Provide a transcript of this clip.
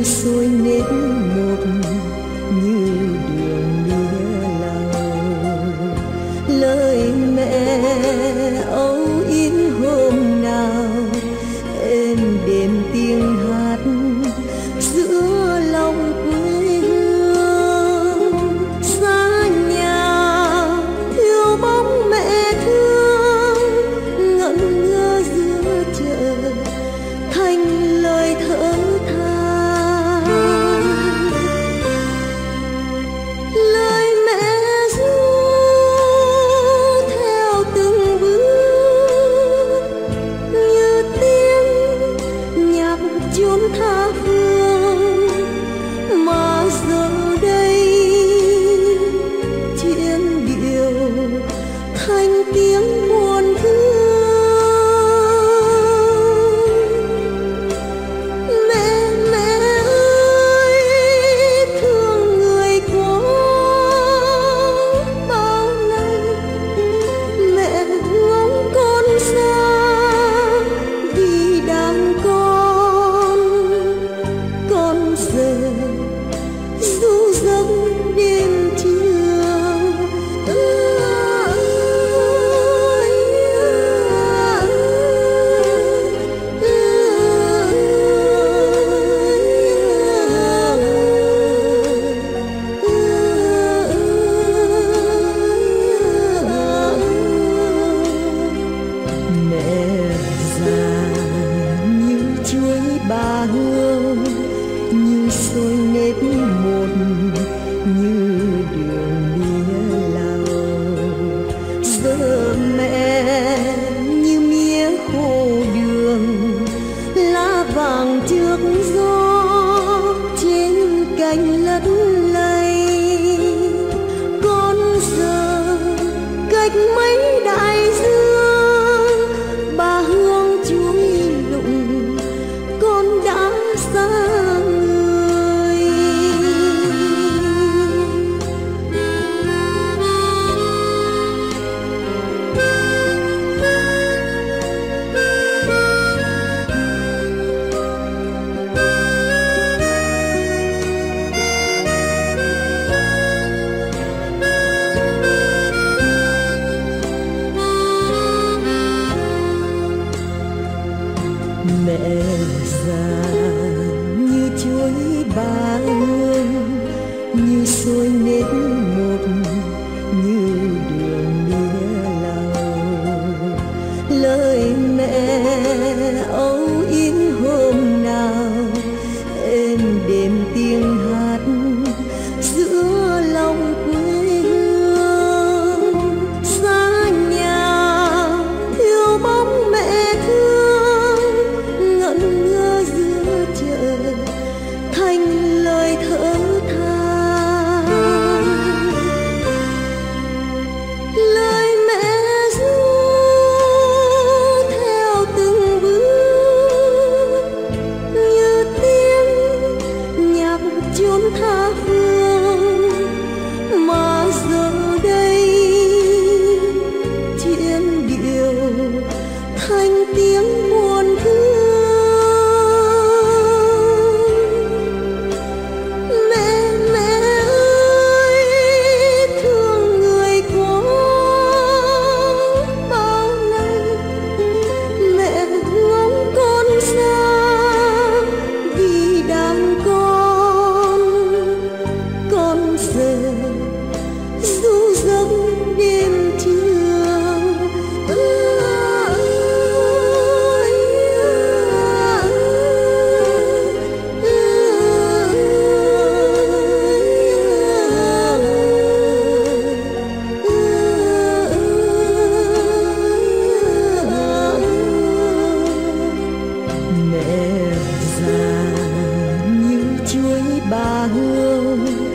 sôi nếp một, như đường mía lòng. Lời mẹ âu yếm hôm nào êm đềm tiếng hát giữa lòng quê hương. Xa nhà thiếu bóng mẹ thương, ngẩn ngơ giữa chợ thành lời thở than. Lời mẹ ru theo từng bước như tiếng nhạc chốn tha phương, mà giờ đây chuyện điệu thành tiếng buồn thương. Mẹ ơi thương người quá bao nay, mẹ ngóng con xa vì đàn con giờ ru giấc đêm trường. Mẹ già như chuối ba hương, như sôi nếp một, như đường mía lòng. Giờ mẹ như mía khô đường, lá vàng trước gió trên cành lất lay. Con giờ cách mấy đại dương, ba hương chuối lụng con đã xa người. Mẹ già như chuối ba hương, như sôi nếp một, như đường mía lòng. Lời mẹ âu yếm hôm nào êm đềm tiếng hát giữa lòng quê hương. Xa nhà thiếu bóng mẹ thương, ngẩn ngơ giữa chợ thành lời thở than. Lời mẹ ru theo từng bước như tiếng nhạc chốn tha phương, mà giờ đây chuyện điệu thành tiếng buồn thương. Mẹ ơi thương người quá bao nay, mẹ ngóng con xa vì đàn con giờ ru giấc đêm trường. Mẹ già như chuối ba hương,